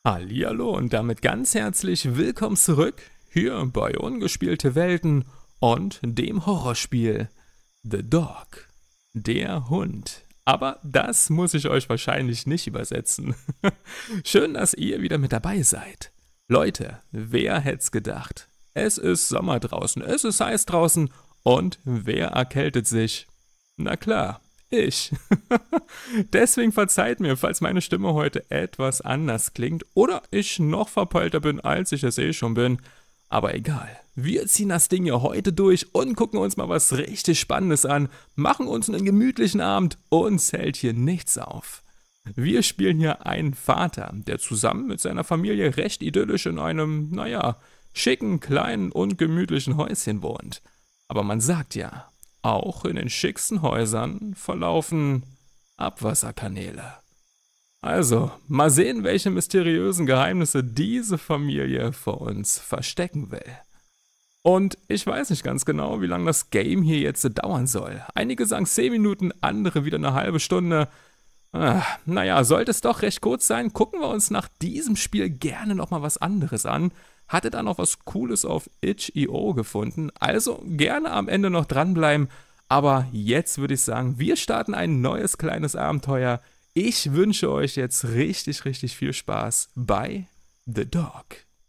Hallihallo und damit ganz herzlich willkommen zurück hier bei Ungespielte Welten und dem Horrorspiel The Dog, der Hund. Aber das muss ich euch wahrscheinlich nicht übersetzen. Schön, dass ihr wieder mit dabei seid. Leute, wer hätt's gedacht? Es ist Sommer draußen, es ist heiß draußen und wer erkältet sich? Na klar, ich. Deswegen verzeiht mir, falls meine Stimme heute etwas anders klingt oder ich noch verpeilter bin, als ich es schon bin. Aber egal, wir ziehen das Ding ja heute durch und gucken uns mal was richtig Spannendes an, machen uns einen gemütlichen Abend und zählt hier nichts auf. Wir spielen hier einen Vater, der zusammen mit seiner Familie recht idyllisch in einem, schicken, kleinen und gemütlichen Häuschen wohnt. Aber man sagt ja, auch in den schicksten Häusern verlaufen Abwasserkanäle. Also, mal sehen, welche mysteriösen Geheimnisse diese Familie vor uns verstecken will. Und ich weiß nicht ganz genau, wie lange das Game hier jetzt dauern soll. Einige sagen 10 Minuten, andere wieder eine halbe Stunde. Sollte es doch recht kurz sein, gucken wir uns nach diesem Spiel gerne nochmal was anderes an. Hatte da noch was Cooles auf itch.io gefunden, also gerne am Ende noch dranbleiben. Aber jetzt würde ich sagen, wir starten ein neues kleines Abenteuer. Ich wünsche euch jetzt richtig, richtig viel Spaß bei The Dog.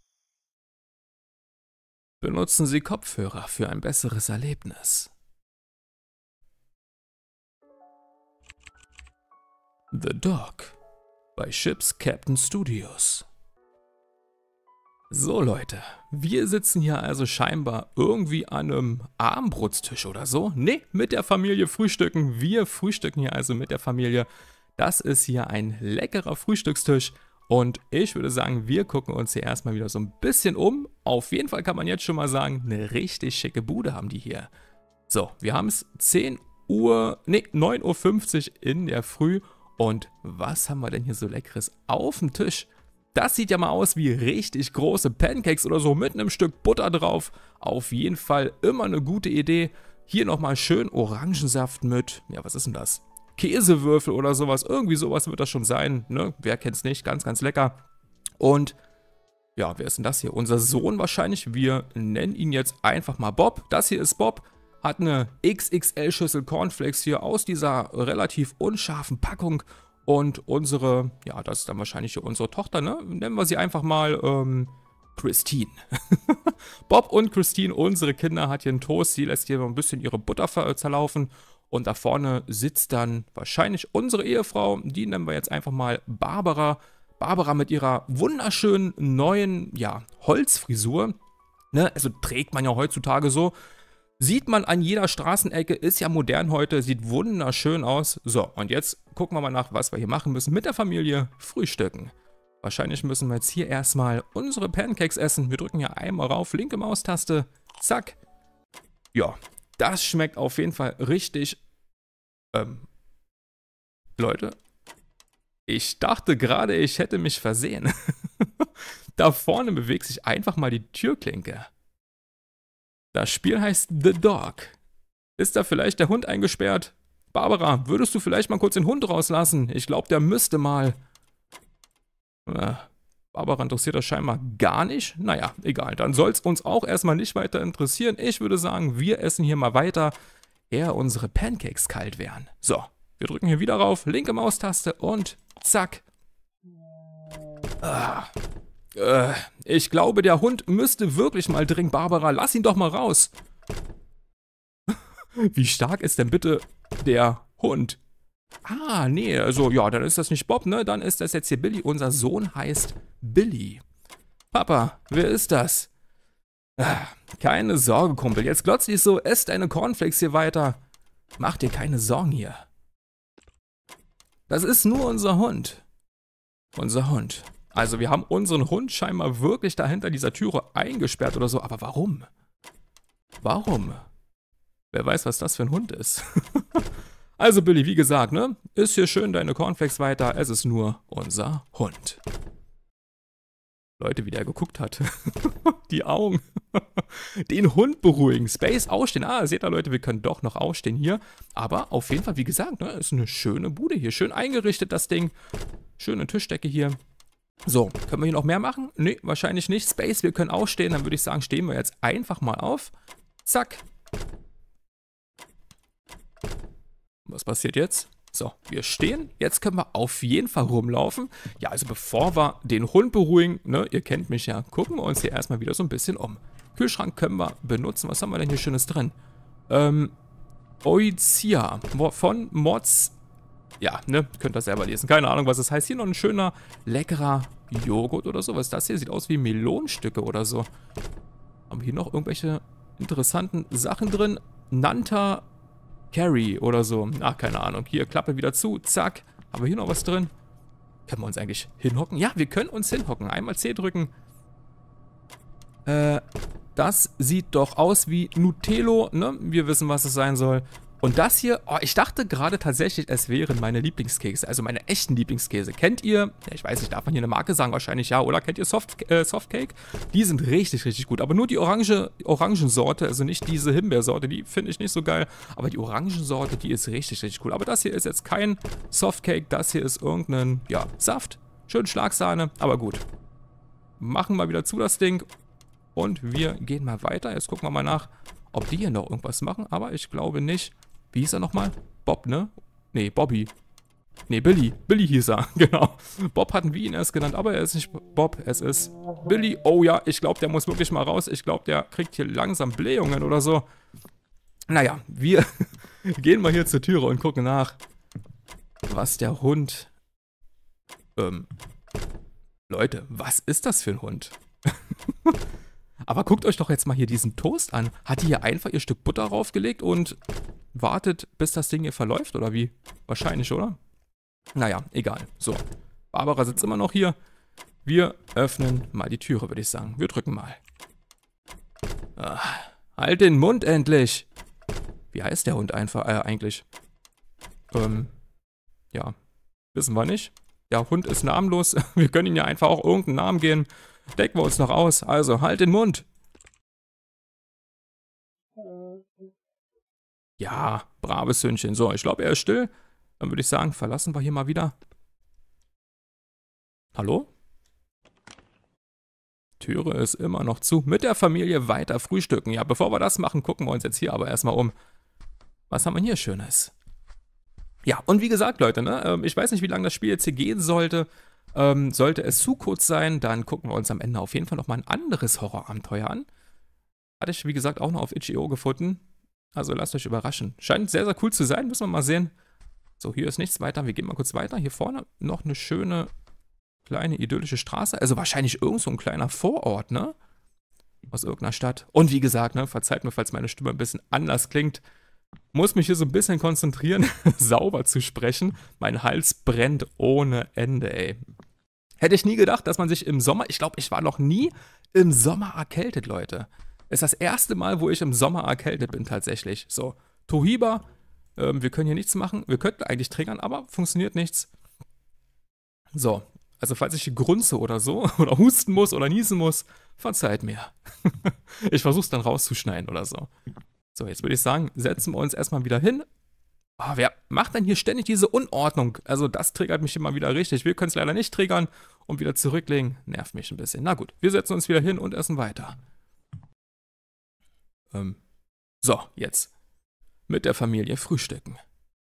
Benutzen Sie Kopfhörer für ein besseres Erlebnis. The Dog bei Chips Captain Studios. So Leute, wir sitzen hier also scheinbar irgendwie an einem Abendbrotstisch oder so. Ne, mit der Familie frühstücken. Wir frühstücken hier also mit der Familie. Das ist hier ein leckerer Frühstückstisch. Und ich würde sagen, wir gucken uns hier erstmal wieder so ein bisschen um. Auf jeden Fall kann man jetzt schon mal sagen, eine richtig schicke Bude haben die hier. So, wir haben es 9:50 Uhr in der Früh. Und was haben wir denn hier so Leckeres auf dem Tisch? Das sieht ja mal aus wie richtig große Pancakes oder so mit einem Stück Butter drauf. Auf jeden Fall immer eine gute Idee. Hier nochmal schön Orangensaft mit, ja was ist denn das? Käsewürfel oder sowas. Irgendwie sowas wird das schon sein, ne? Wer kennt's nicht? Ganz, ganz lecker. Und ja, wer ist denn das hier? Unser Sohn wahrscheinlich. Wir nennen ihn jetzt einfach mal Bob. Das hier ist Bob. Hat eine XXL-Schüssel Cornflakes hier aus dieser relativ unscharfen Packung. Und unsere, ja, das ist dann wahrscheinlich hier unsere Tochter, ne? Nennen wir sie einfach mal, Christine. Bob und Christine, unsere Kinder, hat hier einen Toast. Sie lässt hier noch ein bisschen ihre Butter zerlaufen. Und da vorne sitzt dann wahrscheinlich unsere Ehefrau. Die nennen wir jetzt einfach mal Barbara. Barbara mit ihrer wunderschönen neuen, ja, Holzfrisur. Ne? Also trägt man ja heutzutage so. Sieht man an jeder Straßenecke, ist ja modern heute, sieht wunderschön aus. So, und jetzt gucken wir mal nach, was wir hier machen müssen. Mit der Familie frühstücken. Wahrscheinlich müssen wir jetzt hier erstmal unsere Pancakes essen. Wir drücken hier einmal rauf, linke Maustaste, zack. Ja, das schmeckt auf jeden Fall richtig. Leute, ich dachte gerade, ich hätte mich versehen. Da vorne bewegt sich einfach mal die Türklinke. Das Spiel heißt The Dog. Ist da vielleicht der Hund eingesperrt? Barbara, würdest du vielleicht mal kurz den Hund rauslassen? Ich glaube, der müsste mal. Barbara interessiert das scheinbar gar nicht. Naja, egal. Dann soll es uns auch erstmal nicht weiter interessieren. Ich würde sagen, wir essen hier mal weiter, ehe unsere Pancakes kalt werden. So, wir drücken hier wieder rauf, linke Maustaste und zack. Ich glaube, der Hund müsste wirklich mal dringend. Barbara, lass ihn doch mal raus. Wie stark ist denn bitte der Hund? Ah, nee, also ja, dann ist das nicht Bob, ne? Dann ist das jetzt hier Billy. Unser Sohn heißt Billy. Papa, wer ist das? Keine Sorge, Kumpel. Jetzt glotzt dich so, ess deine Cornflakes hier weiter. Mach dir keine Sorgen hier. Das ist nur unser Hund. Unser Hund. Also wir haben unseren Hund scheinbar wirklich da hinter dieser Türe eingesperrt oder so. Aber warum? Warum? Wer weiß, was das für ein Hund ist. Also Billy, wie gesagt, ne? Ist hier schön deine Cornflakes weiter. Es ist nur unser Hund. Leute, wie der geguckt hat. Die Augen. Den Hund beruhigen. Space ausstehen. Ah, seht ihr Leute, wir können doch noch ausstehen hier. Aber auf jeden Fall, wie gesagt, ne? Ist eine schöne Bude hier. Schön eingerichtet, das Ding. Schöne Tischdecke hier. So, können wir hier noch mehr machen? Nee, wahrscheinlich nicht. Space, wir können aufstehen. Dann würde ich sagen, stehen wir jetzt einfach mal auf. Zack. Was passiert jetzt? So, wir stehen. Jetzt können wir auf jeden Fall rumlaufen. Ja, also bevor wir den Hund beruhigen, ne, ihr kennt mich ja, gucken wir uns hier erstmal wieder so ein bisschen um. Kühlschrank können wir benutzen. Was haben wir denn hier Schönes drin? Oizia von Mods. Ja, ne, könnt ihr selber lesen. Keine Ahnung, was das heißt. Hier noch ein schöner, leckerer Joghurt oder so. Was ist das hier? Sieht aus wie Melonenstücke oder so. Haben wir hier noch irgendwelche interessanten Sachen drin? Nanta Carry oder so. Ach, keine Ahnung. Hier, Klappe wieder zu. Zack. Haben wir hier noch was drin? Können wir uns eigentlich hinhocken? Ja, wir können uns hinhocken. Einmal C drücken. Das sieht doch aus wie Nutello, ne? Wir wissen, was es sein soll. Und das hier, oh, ich dachte gerade tatsächlich, es wären meine Lieblingskekse, also meine echten Lieblingskäse. Kennt ihr, ja, ich weiß nicht, darf man hier eine Marke sagen? Wahrscheinlich ja, oder? Kennt ihr Softcake? Die sind richtig, richtig gut. Aber nur die Orangensorte, also nicht diese Himbeersorte, die finde ich nicht so geil. Aber die Orangensorte, die ist richtig, richtig cool. Aber das hier ist jetzt kein Softcake, das hier ist irgendein, ja, Saft. Schön Schlagsahne, aber gut. Machen wir wieder zu das Ding. Und wir gehen mal weiter. Jetzt gucken wir mal nach, ob die hier noch irgendwas machen. Aber ich glaube nicht. Wie hieß er nochmal? Bob, ne? Nee, Bobby. Nee, Billy. Billy hieß er, genau. Bob hatten wir ihn erst genannt, aber er ist nicht Bob, es ist Billy. Oh ja, ich glaube, der muss wirklich mal raus. Ich glaube, der kriegt hier langsam Blähungen oder so. Naja, wir gehen mal hier zur Türe und gucken nach, was der Hund... Leute, was ist das für ein Hund? Aber guckt euch doch jetzt mal hier diesen Toast an. Hat die hier einfach ihr Stück Butter raufgelegt und wartet, bis das Ding hier verläuft, oder wie? Wahrscheinlich, oder? Naja, egal. So, Barbara sitzt immer noch hier. Wir öffnen mal die Türe, würde ich sagen. Wir drücken mal. Halt den Mund endlich! Wie heißt der Hund einfach eigentlich? Ja, wissen wir nicht. Der Hund ist namenlos. Wir können ihm ja einfach auch irgendeinen Namen geben. Decken wir uns noch aus. Also, halt den Mund. Ja, braves Hündchen. So, ich glaube, er ist still. Dann würde ich sagen, verlassen wir hier mal wieder. Hallo? Türe ist immer noch zu. Mit der Familie weiter frühstücken. Ja, bevor wir das machen, gucken wir uns jetzt hier aber erstmal um. Was haben wir hier Schönes? Ja, und wie gesagt, Leute, ne, ich weiß nicht, wie lange das Spiel jetzt hier gehen sollte. Sollte es zu kurz sein, dann gucken wir uns am Ende auf jeden Fall nochmal ein anderes Horrorabenteuer an. Hatte ich, wie gesagt, auch noch auf itch.io gefunden. Also lasst euch überraschen. Scheint sehr, sehr cool zu sein, müssen wir mal sehen. So, hier ist nichts weiter. Wir gehen mal kurz weiter. Hier vorne noch eine schöne, kleine, idyllische Straße. Also wahrscheinlich irgend so ein kleiner Vorort, ne? Aus irgendeiner Stadt. Und wie gesagt, ne, verzeiht mir, falls meine Stimme ein bisschen anders klingt. Muss mich hier so ein bisschen konzentrieren, sauber zu sprechen. Mein Hals brennt ohne Ende, ey. Hätte ich nie gedacht, dass man sich im Sommer... Ich glaube, ich war noch nie im Sommer erkältet, Leute. Ist das erste Mal, wo ich im Sommer erkältet bin, tatsächlich. So, Tohiba, wir können hier nichts machen. Wir könnten eigentlich triggern, aber funktioniert nichts. So, also falls ich hier grunze oder so, oder husten muss oder niesen muss, verzeiht mir. Ich versuche es dann rauszuschneiden oder so. So, jetzt würde ich sagen, setzen wir uns erstmal wieder hin. Oh, wer macht denn hier ständig diese Unordnung? Also das triggert mich immer wieder richtig. Wir können es leider nicht triggern und wieder zurücklegen. Nervt mich ein bisschen. Na gut, wir setzen uns wieder hin und essen weiter. So, jetzt. Mit der Familie frühstücken.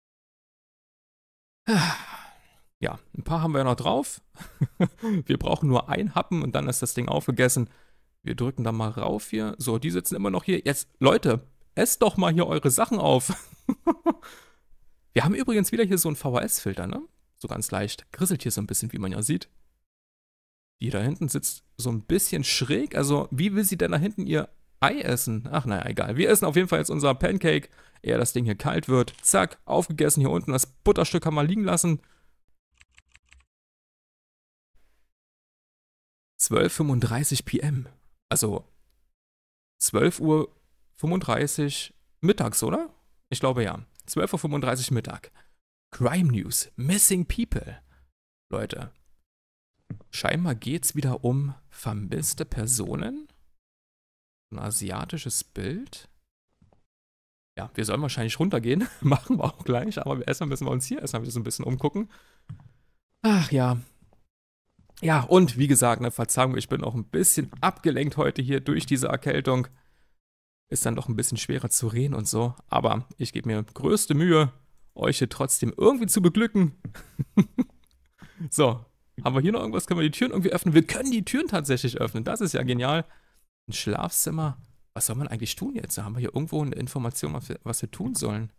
Ja, ein paar haben wir ja noch drauf. Wir brauchen nur ein Happen und dann ist das Ding aufgegessen. Wir drücken da mal rauf hier. So, die sitzen immer noch hier. Jetzt, Leute, esst doch mal hier eure Sachen auf. Wir haben übrigens wieder hier so einen VHS-Filter, ne? So ganz leicht. Grisselt hier so ein bisschen, wie man ja sieht. Die da hinten sitzt so ein bisschen schräg. Also, wie will sie denn da hinten ihr Ei essen? Ach, naja, egal. Wir essen auf jeden Fall jetzt unser Pancake, ehe das Ding hier kalt wird. Zack, aufgegessen. Hier unten das Butterstück haben wir liegen lassen. 12:35 p.m. Also 12:35 Uhr mittags, oder? Ich glaube ja. 12:35 Uhr Mittag. Crime News. Missing People. Leute. Scheinbar geht's wieder um vermisste Personen. Ein asiatisches Bild. Ja, wir sollen wahrscheinlich runtergehen. Machen wir auch gleich. Aber erstmal müssen wir uns hier erstmal wieder so ein bisschen umgucken. Ach ja. Ja, und wie gesagt, ne, Verzeihung, ich bin auch ein bisschen abgelenkt heute hier durch diese Erkältung. Ist dann doch ein bisschen schwerer zu reden und so. Aber ich gebe mir größte Mühe, euch hier trotzdem irgendwie zu beglücken. So, haben wir hier noch irgendwas? Können wir die Türen irgendwie öffnen? Wir können die Türen tatsächlich öffnen. Das ist ja genial. Ein Schlafzimmer. Was soll man eigentlich tun jetzt? Haben wir hier irgendwo eine Information, was wir tun sollen?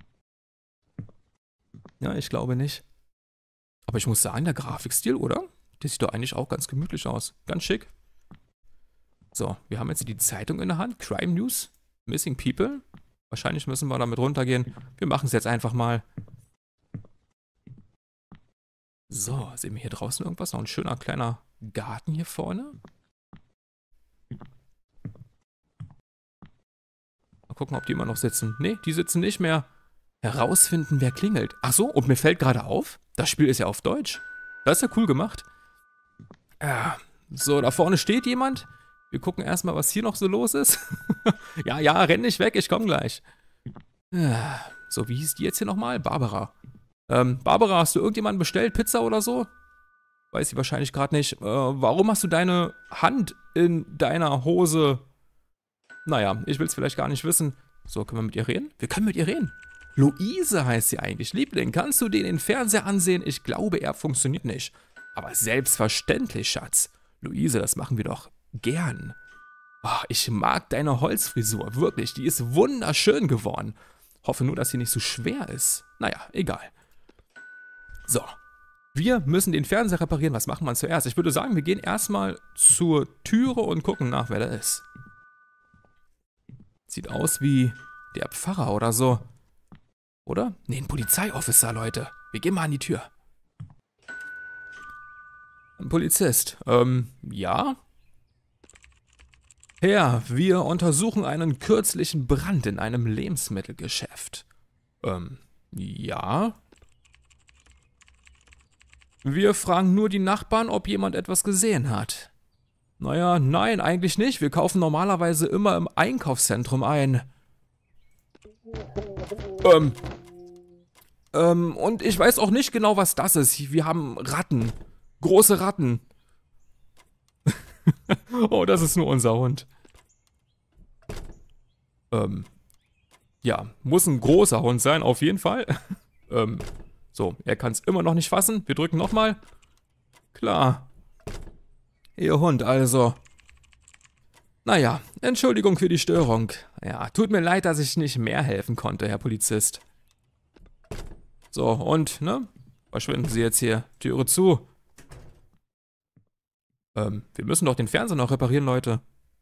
Ja, ich glaube nicht. Aber ich muss sagen, der Grafikstil, oder? Der sieht doch eigentlich auch ganz gemütlich aus. Ganz schick. So, wir haben jetzt hier die Zeitung in der Hand. Crime News. Missing People. Wahrscheinlich müssen wir damit runtergehen. Wir machen es jetzt einfach mal. So, sehen wir hier draußen irgendwas? Noch ein schöner kleiner Garten hier vorne. Mal gucken, ob die immer noch sitzen. Nee, die sitzen nicht mehr. Herausfinden, wer klingelt. Ach so, und mir fällt gerade auf, das Spiel ist ja auf Deutsch. Das ist ja cool gemacht. So, da vorne steht jemand. Wir gucken erstmal, was hier noch so los ist. Ja, renn nicht weg, ich komme gleich. So, wie hieß die jetzt hier nochmal? Barbara. Barbara, hast du irgendjemanden bestellt? Pizza oder so? Weiß sie wahrscheinlich gerade nicht. Warum hast du deine Hand in deiner Hose? Naja, ich will es vielleicht gar nicht wissen. So, können wir mit ihr reden? Wir können mit ihr reden. Luise heißt sie eigentlich. Liebling, kannst du den Fernseher ansehen? Ich glaube, er funktioniert nicht. Aber selbstverständlich, Schatz. Luise, das machen wir doch gern. Oh, ich mag deine Holzfrisur, wirklich. Die ist wunderschön geworden. Hoffe nur, dass sie nicht so schwer ist. Naja, egal. So, wir müssen den Fernseher reparieren. Was machen wir zuerst? Ich würde sagen, wir gehen erstmal zur Türe und gucken nach, wer da ist. Sieht aus wie der Pfarrer oder so. Oder? Nee, ein Polizeiofficer, Leute. Wir gehen mal an die Tür. Ein Polizist. Ja? Herr, wir untersuchen einen kürzlichen Brand in einem Lebensmittelgeschäft. Ja? Wir fragen nur die Nachbarn, ob jemand etwas gesehen hat. Naja, nein, eigentlich nicht. Wir kaufen normalerweise immer im Einkaufszentrum ein. Und ich weiß auch nicht genau, was das ist. Wir haben Ratten. Große Ratten. Oh, das ist nur unser Hund. Ja, muss ein großer Hund sein, auf jeden Fall. So, er kann es immer noch nicht fassen. Wir drücken nochmal. Klar. Ihr Hund also. Naja, Entschuldigung für die Störung. Ja, tut mir leid, dass ich nicht mehr helfen konnte, Herr Polizist. So, und, ne? Verschwinden Sie jetzt hier. Türe zu. Wir müssen doch den Fernseher noch reparieren, Leute.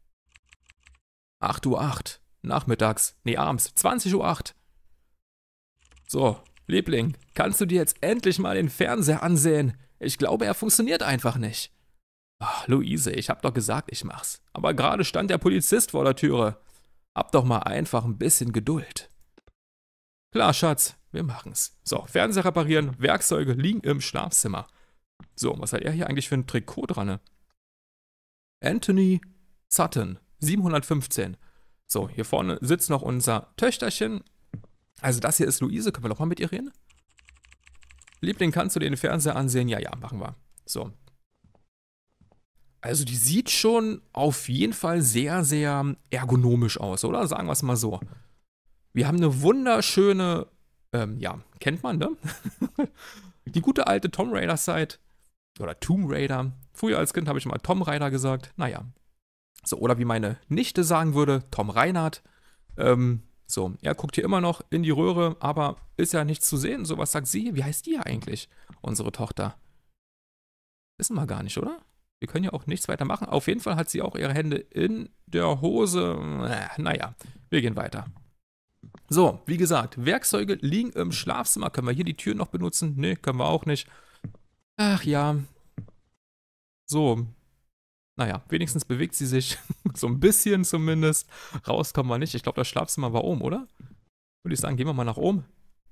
8:08 Uhr. Nachmittags. Nee, abends. 20:08 Uhr. So, Liebling, kannst du dir jetzt endlich mal den Fernseher ansehen? Ich glaube, er funktioniert einfach nicht. Ach, Luise, ich hab doch gesagt, ich mach's. Aber gerade stand der Polizist vor der Türe. Hab doch mal einfach ein bisschen Geduld. Klar, Schatz, wir machen's. So, Fernseher reparieren, Werkzeuge liegen im Schlafzimmer. So, was hat er hier eigentlich für ein Trikot dran? Ne? Anthony Sutton, 715. So, hier vorne sitzt noch unser Töchterchen. Also das hier ist Luise, können wir doch mal mit ihr reden? Liebling, kannst du den Fernseher ansehen? Ja, machen wir. So. Also die sieht schon auf jeden Fall sehr, sehr ergonomisch aus, oder? Sagen wir es mal so. Wir haben eine wunderschöne, kennt man, ne? Die gute alte Tomb Raider Site. Oder Tomb Raider. Früher als Kind habe ich mal Tom Raider gesagt. Naja. So, oder wie meine Nichte sagen würde, Tom Reinhardt. So, er guckt hier immer noch in die Röhre, aber ist ja nichts zu sehen. So, was sagt sie? Wie heißt die eigentlich, unsere Tochter? Wissen wir gar nicht, oder? Wir können ja auch nichts weiter machen. Auf jeden Fall hat sie auch ihre Hände in der Hose. Naja, wir gehen weiter. So, wie gesagt, Werkzeuge liegen im Schlafzimmer. Können wir hier die Tür noch benutzen? Nee, können wir auch nicht. Ach ja. So. Naja, wenigstens bewegt sie sich. So ein bisschen zumindest. Rauskommen wir nicht. Ich glaube, das Schlafzimmer war oben, oder? Würde ich sagen, gehen wir mal nach oben.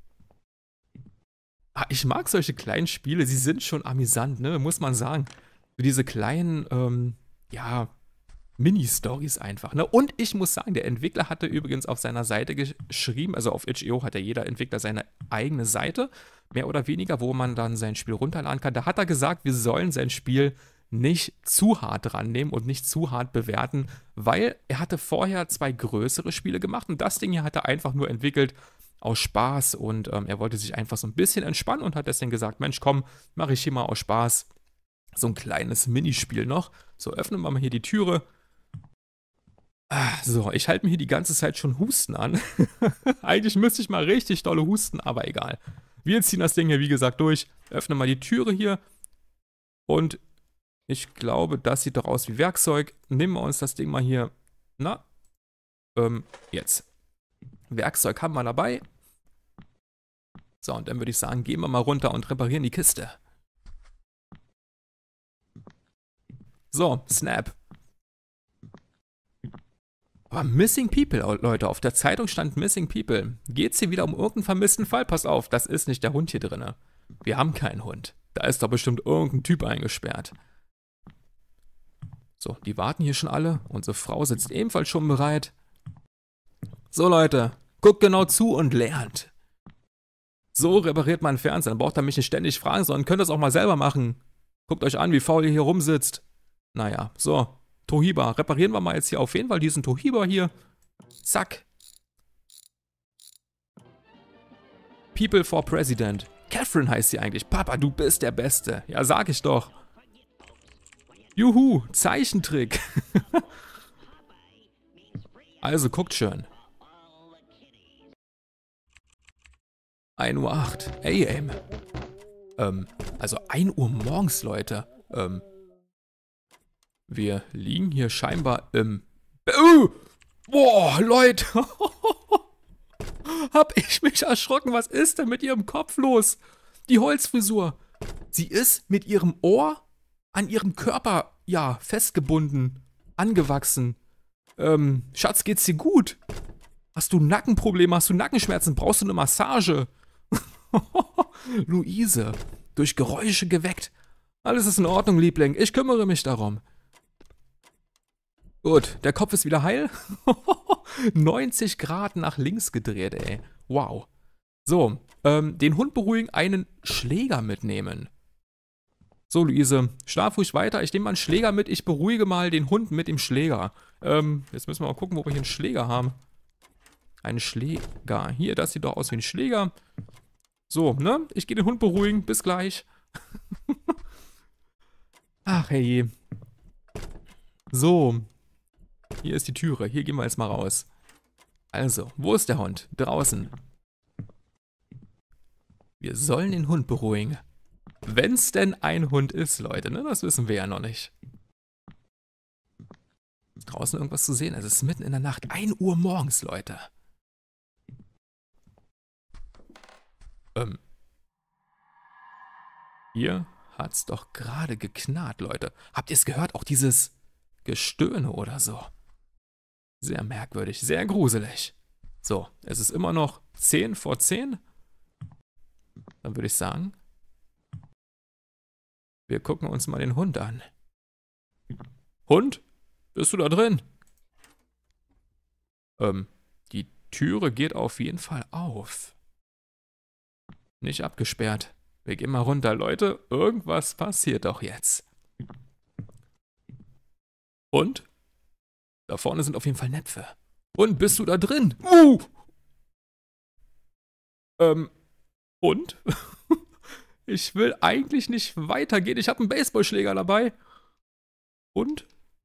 Ah, ich mag solche kleinen Spiele. Sie sind schon amüsant, ne? Muss man sagen. Diese kleinen, Mini-Stories einfach, ne? Und ich muss sagen, der Entwickler hatte übrigens auf seiner Seite geschrieben, also auf itch.io hat ja jeder Entwickler seine eigene Seite mehr oder weniger, wo man dann sein Spiel runterladen kann. Da hat er gesagt, wir sollen sein Spiel nicht zu hart rannehmen und nicht zu hart bewerten, weil er hatte vorher 2 größere Spiele gemacht und das Ding hier hat er einfach nur entwickelt aus Spaß und er wollte sich einfach so ein bisschen entspannen und hat deswegen gesagt, Mensch, komm, mache ich hier mal aus Spaß so ein kleines Minispiel noch. So, öffnen wir mal hier die Türe. So, ich halte mir hier die ganze Zeit schon Husten an. Eigentlich müsste ich mal richtig dolle husten, aber egal. Wir ziehen das Ding hier, wie gesagt, durch. Öffnen mal die Türe hier und ich glaube, das sieht doch aus wie Werkzeug. Nehmen wir uns das Ding mal hier. Na, jetzt. Werkzeug haben wir dabei. So, und dann würde ich sagen, gehen wir mal runter und reparieren die Kiste. So, Snap. Aber Missing People, Leute. Auf der Zeitung stand Missing People. Geht's hier wieder um irgendeinen vermissten Fall? Pass auf, das ist nicht der Hund hier drin. Wir haben keinen Hund. Da ist doch bestimmt irgendein Typ eingesperrt. So, die warten hier schon alle. Unsere Frau sitzt ebenfalls schon bereit. So, Leute, guckt genau zu und lernt. So repariert man einen Fernseher. Dann braucht ihr mich nicht ständig fragen, sondern könnt das auch mal selber machen. Guckt euch an, wie faul ihr hier rumsitzt. Naja, so. Toshiba. Reparieren wir mal jetzt hier auf jeden Fall diesen Toshiba hier. Zack. People for President. Catherine heißt sie eigentlich. Papa, du bist der Beste. Ja, sag ich doch. Juhu, Zeichentrick. Also, guckt schön. 1:08 AM. Also 1 Uhr morgens, Leute. Wir liegen hier scheinbar im... Boah, Leute. Hab ich mich erschrocken. Was ist denn mit ihrem Kopf los? Die Holzfrisur. Sie ist mit ihrem Ohr an ihrem Körper, ja, festgebunden, angewachsen. Schatz, geht's dir gut? Hast du Nackenprobleme? Hast du Nackenschmerzen? Brauchst du eine Massage? Luise, durch Geräusche geweckt. Alles ist in Ordnung, Liebling. Ich kümmere mich darum. Gut, der Kopf ist wieder heil. 90 Grad nach links gedreht, ey. Wow. So, den Hund beruhigen, einen Schläger mitnehmen. So, Luise, schlaf ruhig weiter. Ich nehme mal einen Schläger mit. Ich beruhige mal den Hund mit dem Schläger. Jetzt müssen wir mal gucken, wo wir hier einen Schläger haben. Einen Schläger. Hier, das sieht doch aus wie ein Schläger. So, ne? Ich gehe den Hund beruhigen. Bis gleich. Ach, hey. So. Hier ist die Türe. Hier gehen wir jetzt mal raus. Also, wo ist der Hund? Draußen. Wir sollen den Hund beruhigen. Wenn es denn ein Hund ist, Leute, ne? Das wissen wir ja noch nicht. Draußen irgendwas zu sehen? Es ist mitten in der Nacht. 1 Uhr morgens, Leute. Hier hat's doch gerade geknarrt, Leute. Habt ihr es gehört? Auch dieses Gestöhne oder so. Sehr merkwürdig, sehr gruselig. So, es ist immer noch 10 vor 10. Dann würde ich sagen, wir gucken uns mal den Hund an. Hund? Bist du da drin? Die Türe geht auf jeden Fall auf. Nicht abgesperrt. Wir gehen mal runter, Leute. Irgendwas passiert doch jetzt. Und? Da vorne sind auf jeden Fall Näpfe. Und bist du da drin? Und? Ich will eigentlich nicht weitergehen. Ich habe einen Baseballschläger dabei. Und?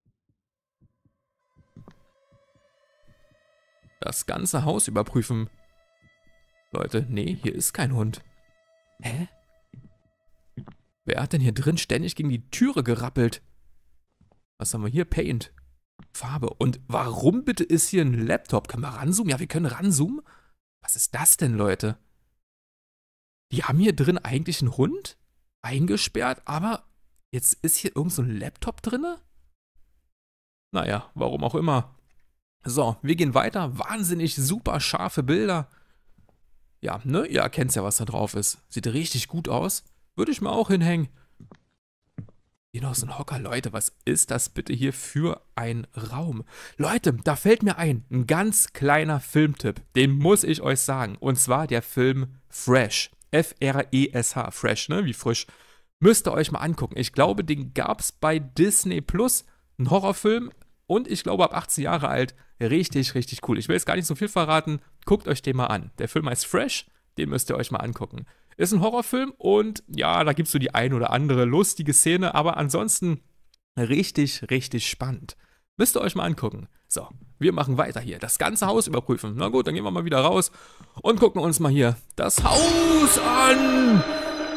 Das ganze Haus überprüfen. Leute, nee, hier ist kein Hund. Hä? Wer hat denn hier drin ständig gegen die Türe gerappelt? Was haben wir hier? Paint. Farbe. Und warum bitte ist hier ein Laptop? Können wir ranzoomen? Ja, wir können ranzoomen. Was ist das denn, Leute? Die haben hier drin eigentlich einen Hund eingesperrt, aber jetzt ist hier irgend so ein Laptop drin? Naja, warum auch immer. So, wir gehen weiter. Wahnsinnig super scharfe Bilder. Ja, ne? Ihr erkennt ja, was da drauf ist. Sieht richtig gut aus. Würde ich mir auch hinhängen. Hier noch so ein Hocker. Leute, was ist das bitte hier für ein Raum? Leute, da fällt mir ein ganz kleiner Filmtipp. Den muss ich euch sagen. Und zwar der Film Fresh. F-R-E-S-H, Fresh, ne, wie frisch. Müsst ihr euch mal angucken. Ich glaube, den gab es bei Disney Plus, ein Horrorfilm und ich glaube ab 18 Jahre alt. Richtig, richtig cool. Ich will jetzt gar nicht so viel verraten. Guckt euch den mal an. Der Film heißt Fresh, den müsst ihr euch mal angucken. Ist ein Horrorfilm und ja, da gibt es so die ein oder andere lustige Szene, aber ansonsten richtig, richtig spannend. Müsst ihr euch mal angucken. So, wir machen weiter hier. Das ganze Haus überprüfen. Na gut, dann gehen wir mal wieder raus und gucken uns mal hier das Haus an.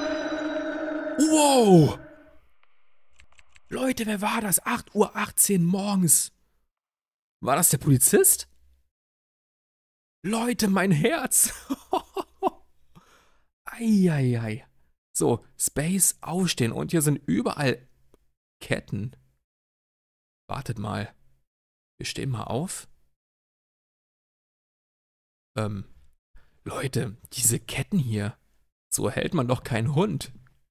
Wow! Leute, wer war das? 8:18 Uhr morgens. War das der Polizist? Leute, mein Herz. Eieiei. So, Space aufstehen und hier sind überall Ketten. Wartet mal. Wir stehen mal auf. Leute, diese Ketten hier. So hält man doch keinen Hund.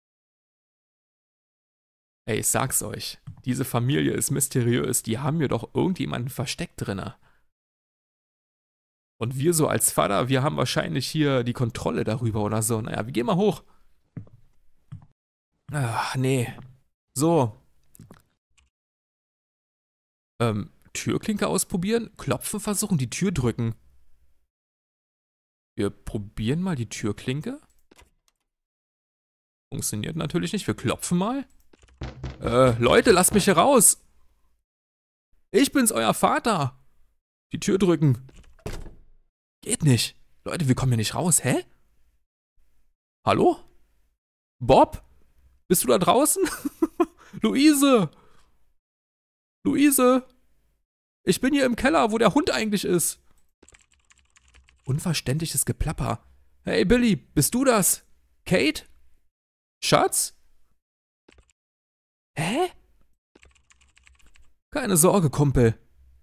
Ey, ich sag's euch. Diese Familie ist mysteriös. Die haben hier doch irgendjemanden versteckt drinne. Und wir so als Vater, wir haben wahrscheinlich hier die Kontrolle darüber oder so. Naja, wir gehen mal hoch. Ach, nee. So. Türklinke ausprobieren, klopfen versuchen, die Tür drücken. Wir probieren mal die Türklinke. Funktioniert natürlich nicht, wir klopfen mal. Leute, lasst mich hier raus. Ich bin's, euer Vater. Die Tür drücken. Geht nicht. Leute, wir kommen hier nicht raus, hä? Hallo? Bob? Bist du da draußen? Luise! Luise! Ich bin hier im Keller, wo der Hund eigentlich ist. Unverständliches Geplapper. Hey Billy, bist du das? Kate? Schatz? Hä? Keine Sorge, Kumpel.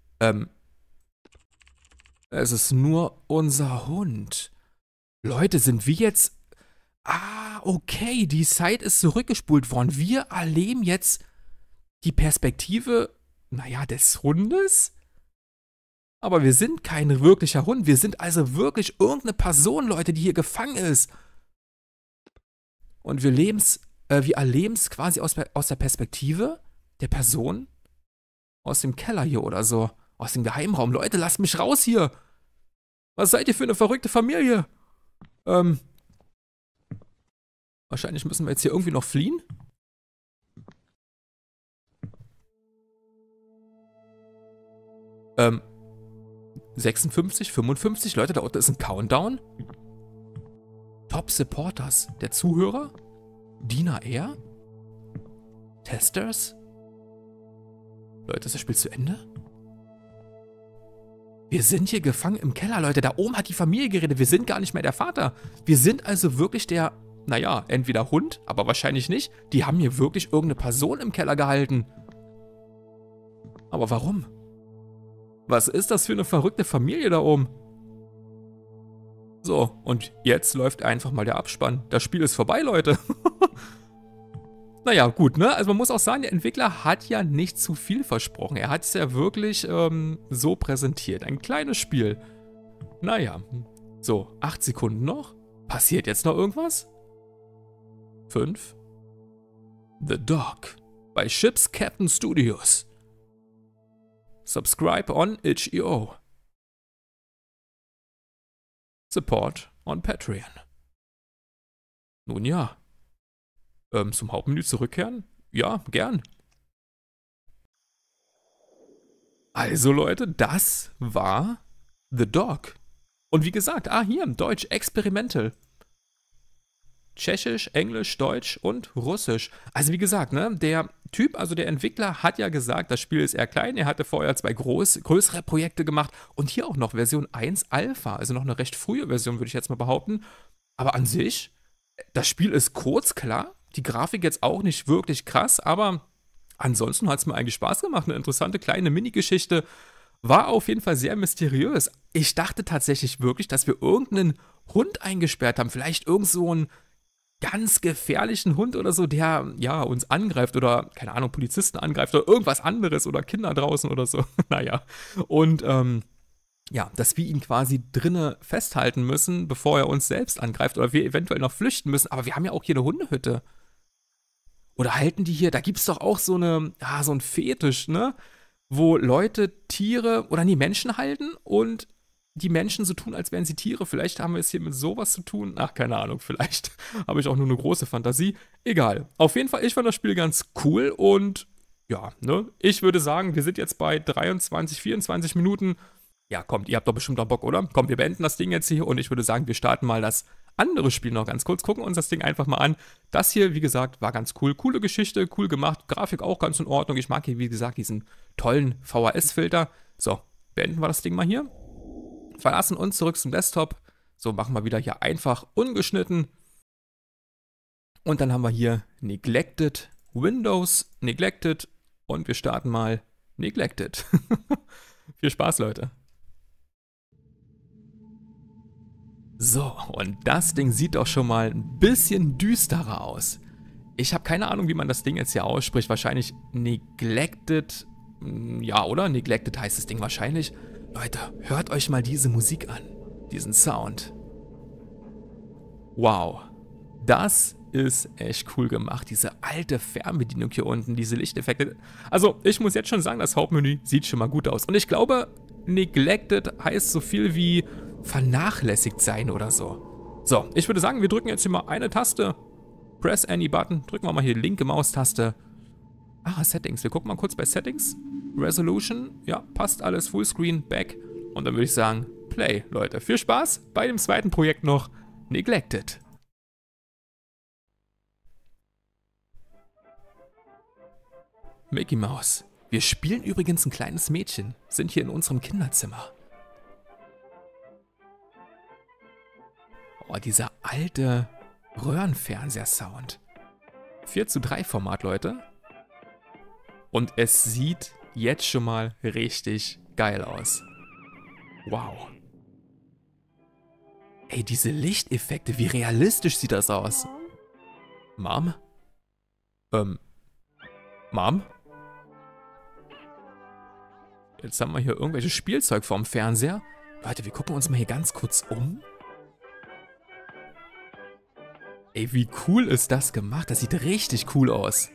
Es ist nur unser Hund. Leute, sind wir jetzt... Ah, okay, die Zeit ist zurückgespult worden. Wir erleben jetzt die Perspektive, naja, des Hundes? Aber wir sind kein wirklicher Hund. Wir sind also wirklich irgendeine Person, Leute, die hier gefangen ist. Und wir erleben es quasi aus der Perspektive der Person aus dem Keller hier oder so. Aus dem Geheimraum. Leute, lasst mich raus hier. Was seid ihr für eine verrückte Familie? Wahrscheinlich müssen wir jetzt hier irgendwie noch fliehen. Ähm, 56, 55, Leute, da unten ist ein Countdown. Top Supporters, der Zuhörer. Dina R. Testers. Leute, ist das Spiel zu Ende? Wir sind hier gefangen im Keller, Leute. Da oben hat die Familie geredet. Wir sind gar nicht mehr der Vater. Wir sind also wirklich der, naja, entweder Hund, aber wahrscheinlich nicht. Die haben hier wirklich irgendeine Person im Keller gehalten. Aber warum? Was ist das für eine verrückte Familie da oben? So, und jetzt läuft einfach mal der Abspann. Das Spiel ist vorbei, Leute. Naja, gut, ne? Also man muss auch sagen, der Entwickler hat ja nicht zu viel versprochen. Er hat es ja wirklich so präsentiert. Ein kleines Spiel. Naja, so, 8 Sekunden noch. Passiert jetzt noch irgendwas? 5. The Dog bei Chips Captain Studios. Subscribe on itch.io. Support on Patreon. Nun ja. Zum Hauptmenü zurückkehren? Ja, gern. Also Leute, das war The Dog. Und wie gesagt, hier im Deutsch, Experimental. Tschechisch, Englisch, Deutsch und Russisch. Also wie gesagt, ne, der Typ, also der Entwickler hat ja gesagt, das Spiel ist eher klein. Er hatte vorher 2 größere Projekte gemacht und hier auch noch Version 1 Alpha, also noch eine recht frühe Version, würde ich jetzt mal behaupten. Aber an sich, das Spiel ist kurz, klar. Die Grafik jetzt auch nicht wirklich krass, aber ansonsten hat es mir eigentlich Spaß gemacht. Eine interessante kleine Mini-Geschichte. War auf jeden Fall sehr mysteriös. Ich dachte tatsächlich wirklich, dass wir irgendeinen Hund eingesperrt haben. Vielleicht irgend so einen ganz gefährlichen Hund oder so, der ja uns angreift oder, keine Ahnung, Polizisten angreift oder irgendwas anderes oder Kinder draußen oder so. Naja. Und ja, dass wir ihn quasi drinne festhalten müssen, bevor er uns selbst angreift oder wir eventuell noch flüchten müssen. Aber wir haben ja auch hier eine Hundehütte. Oder halten die hier, da gibt es doch auch so so ein Fetisch, ne? Wo Leute Tiere oder nee, Menschen halten und die Menschen so tun, als wären sie Tiere. Vielleicht haben wir es hier mit sowas zu tun. Ach, keine Ahnung, vielleicht habe ich auch nur eine große Fantasie. Egal. Auf jeden Fall, ich fand das Spiel ganz cool und ja, ne? Ich würde sagen, wir sind jetzt bei 23, 24 Minuten. Ja, kommt, ihr habt doch bestimmt auch Bock, oder? Kommt, wir beenden das Ding jetzt hier und ich würde sagen, wir starten mal das andere Spiel noch ganz kurz. Gucken uns das Ding einfach mal an. Das hier, wie gesagt, war ganz cool. Coole Geschichte, cool gemacht. Grafik auch ganz in Ordnung. Ich mag hier, wie gesagt, diesen tollen VHS-Filter. So, beenden wir das Ding mal hier. Verlassen uns zurück zum Desktop. So, machen wir wieder hier einfach ungeschnitten. Und dann haben wir hier Neglected, Windows, Neglected und wir starten mal Neglected. Viel Spaß, Leute. So, und das Ding sieht doch schon mal ein bisschen düsterer aus. Ich habe keine Ahnung, wie man das Ding jetzt hier ausspricht. Wahrscheinlich Neglected. Ja, oder? Neglected heißt das Ding wahrscheinlich. Leute, hört euch mal diese Musik an. Diesen Sound. Wow. Das ist echt cool gemacht. Diese alte Fernbedienung hier unten, diese Lichteffekte. Also, ich muss jetzt schon sagen, das Hauptmenü sieht schon mal gut aus. Und ich glaube, Neglected heißt so viel wie vernachlässigt sein oder so. So, ich würde sagen, wir drücken jetzt hier mal eine Taste. Press any button. Drücken wir mal hier linke Maustaste. Ah, Settings. Wir gucken mal kurz bei Settings. Resolution. Ja, passt alles. Fullscreen, Back. Und dann würde ich sagen, Play, Leute. Viel Spaß bei dem zweiten Projekt noch. Neglected. Mickey Mouse. Wir spielen übrigens ein kleines Mädchen. Sind hier in unserem Kinderzimmer. Oh, dieser alte Röhrenfernseher-Sound. 4:3 Format, Leute. Und es sieht jetzt schon mal richtig geil aus. Wow. Ey, diese Lichteffekte, wie realistisch sieht das aus? Mom? Mom? Jetzt haben wir hier irgendwelches Spielzeug vorm Fernseher. Leute, wir gucken uns mal hier ganz kurz um. Ey, wie cool ist das gemacht? Das sieht richtig cool aus.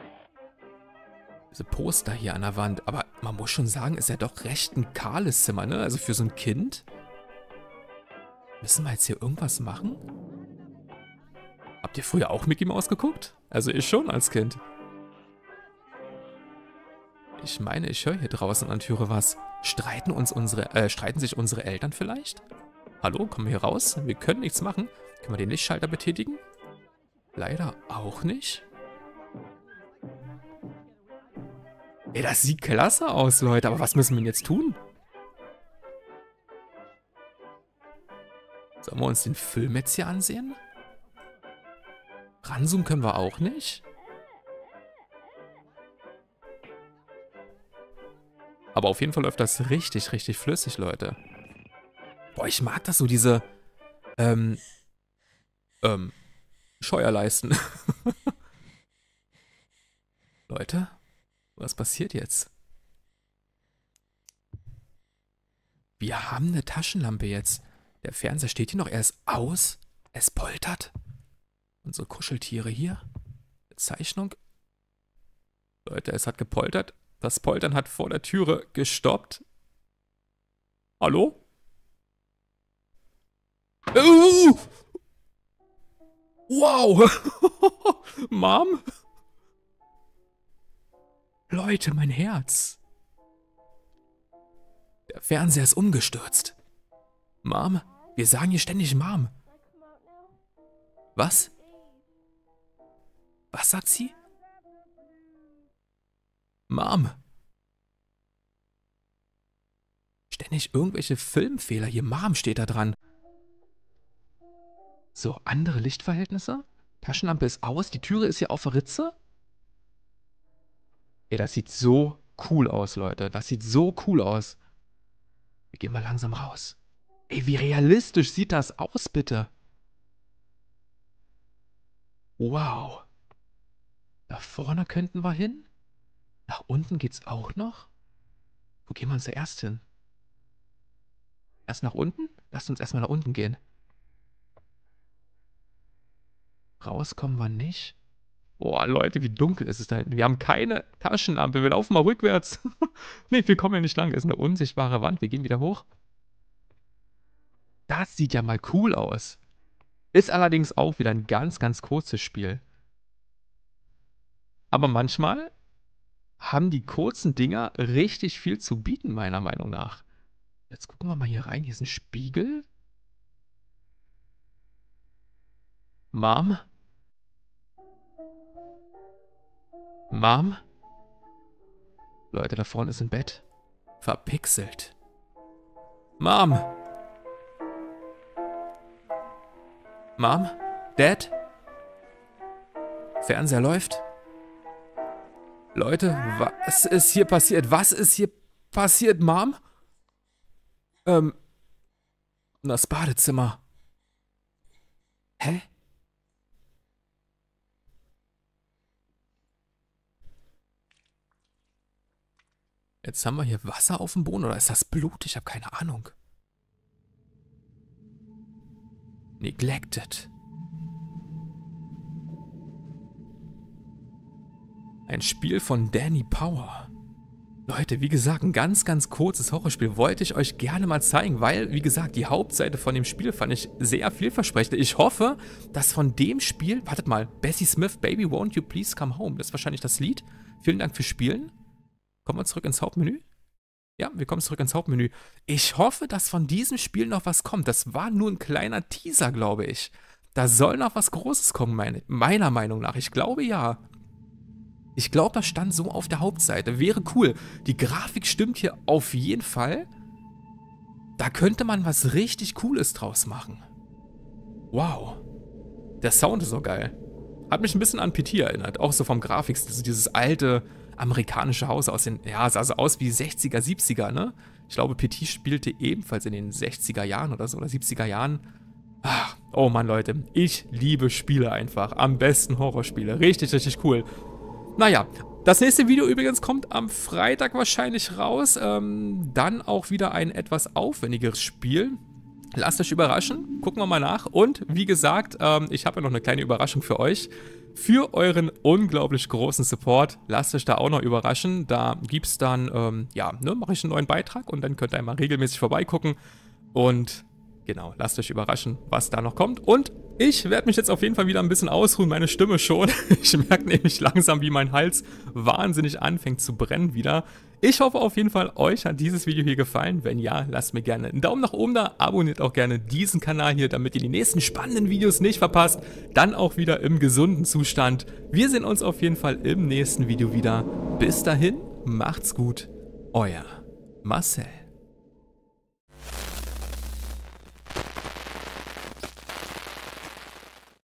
Diese Poster hier an der Wand. Aber man muss schon sagen, ist ja doch recht ein kahles Zimmer, ne? Also für so ein Kind. Müssen wir jetzt hier irgendwas machen? Habt ihr früher auch Mickey Mouse geguckt? Also ich schon als Kind. Ich meine, ich höre hier draußen an der Türe was. Streiten sich unsere Eltern vielleicht? Hallo, kommen wir hier raus? Wir können nichts machen. Können wir den Lichtschalter betätigen? Leider auch nicht. Ey, das sieht klasse aus, Leute. Aber was müssen wir denn jetzt tun? Sollen wir uns den Film jetzt hier ansehen? Ranzoomen können wir auch nicht. Aber auf jeden Fall läuft das richtig, richtig flüssig, Leute. Boah, ich mag das so, diese, Scheuerleisten. Leute, was passiert jetzt? Wir haben eine Taschenlampe jetzt. Der Fernseher steht hier noch, er ist aus. Es poltert. Unsere Kuscheltiere hier. Zeichnung. Leute, es hat gepoltert. Das Poltern hat vor der Türe gestoppt. Hallo? Wow! Mom? Leute, mein Herz. Der Fernseher ist umgestürzt. Mom? Wir sagen hier ständig Mom. Was? Was sagt sie? Mom. Ständig irgendwelche Filmfehler. Hier, Mom steht da dran. So, andere Lichtverhältnisse? Taschenlampe ist aus, die Türe ist hier auf der Ritze. Ey, das sieht so cool aus, Leute. Das sieht so cool aus. Wir gehen mal langsam raus. Ey, wie realistisch sieht das aus, bitte? Wow. Da vorne könnten wir hin. Nach unten geht's auch noch. Wo gehen wir zuerst hin? Erst nach unten? Lasst uns erstmal nach unten gehen. Rauskommen wir nicht. Boah, Leute, wie dunkel ist es da hinten. Wir haben keine Taschenlampe. Wir laufen mal rückwärts. Nee, wir kommen ja nicht lang. Es ist eine unsichtbare Wand. Wir gehen wieder hoch. Das sieht ja mal cool aus. Ist allerdings auch wieder ein ganz, ganz kurzes Spiel. Aber manchmal haben die kurzen Dinger richtig viel zu bieten, meiner Meinung nach. Jetzt gucken wir mal hier rein. Hier ist ein Spiegel. Mom? Mom? Leute, da vorne ist ein Bett. Verpixelt. Mom? Mom? Dad? Fernseher läuft? Leute, was ist hier passiert? Was ist hier passiert, Mom? Das Badezimmer. Hä? Jetzt haben wir hier Wasser auf dem Boden, oder ist das Blut? Ich habe keine Ahnung. Neglected. Ein Spiel von Danny Power. Leute, wie gesagt, ein ganz, ganz kurzes Horrorspiel wollte ich euch gerne mal zeigen, weil, wie gesagt, die Hauptseite von dem Spiel fand ich sehr vielversprechend. Ich hoffe, dass von dem Spiel, wartet mal, Bessie Smith, Baby, won't you please come home? Das ist wahrscheinlich das Lied. Vielen Dank fürs Spielen. Kommen wir zurück ins Hauptmenü? Ja, wir kommen zurück ins Hauptmenü. Ich hoffe, dass von diesem Spiel noch was kommt. Das war nur ein kleiner Teaser, glaube ich. Da soll noch was Großes kommen, meiner Meinung nach. Ich glaube, ja. Ich glaube, das stand so auf der Hauptseite. Wäre cool. Die Grafik stimmt hier auf jeden Fall. Da könnte man was richtig Cooles draus machen. Wow. Der Sound ist so geil. Hat mich ein bisschen an PT erinnert. Auch so vom Grafikstil. Also dieses alte amerikanische Haus aus den... Ja, sah so aus wie 60er, 70er, ne? Ich glaube, PT spielte ebenfalls in den 60er Jahren oder so. Oder 70er Jahren. Ach, oh Mann, Leute. Ich liebe Spiele einfach. Am besten Horrorspiele. Richtig, richtig cool. Naja, das nächste Video übrigens kommt am Freitag wahrscheinlich raus. Dann auch wieder ein etwas aufwendigeres Spiel. Lasst euch überraschen. Gucken wir mal nach. Und wie gesagt, ich habe ja noch eine kleine Überraschung für euch. Für euren unglaublich großen Support. Lasst euch da auch noch überraschen. Da gibt es dann, mache ich einen neuen Beitrag und dann könnt ihr einmal regelmäßig vorbeigucken. Und genau, lasst euch überraschen, was da noch kommt. Und ich werde mich jetzt auf jeden Fall wieder ein bisschen ausruhen, meine Stimme schon. Ich merke nämlich langsam, wie mein Hals wahnsinnig anfängt zu brennen wieder. Ich hoffe auf jeden Fall, euch hat dieses Video hier gefallen. Wenn ja, lasst mir gerne einen Daumen nach oben da. Abonniert auch gerne diesen Kanal hier, damit ihr die nächsten spannenden Videos nicht verpasst. Dann auch wieder im gesunden Zustand. Wir sehen uns auf jeden Fall im nächsten Video wieder. Bis dahin, macht's gut. Euer Marcel.